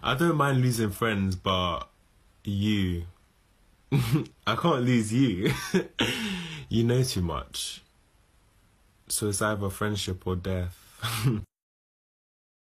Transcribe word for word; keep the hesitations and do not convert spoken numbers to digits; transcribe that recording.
I don't mind losing friends, but you, I can't lose you. You know too much. So it's either friendship or death.